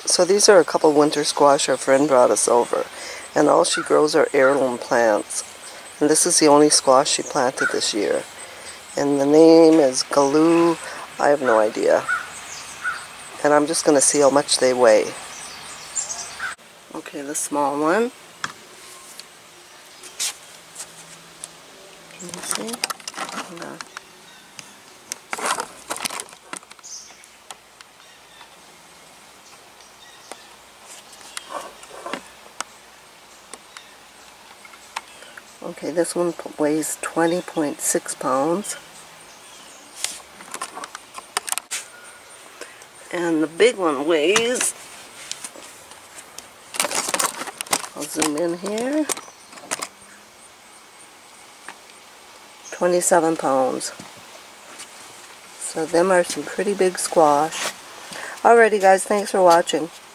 So these are a couple winter squash our friend brought us over, and all she grows are heirloom plants. And this is the only squash she planted this year. And the name is Galeux. I have no idea. And I'm just going to see how much they weigh. Okay, the small one. Can you see? No. Okay, this one weighs 20.6 pounds. And the big one weighs, I'll zoom in here, 27 pounds. So them are some pretty big squash. Alrighty guys, thanks for watching.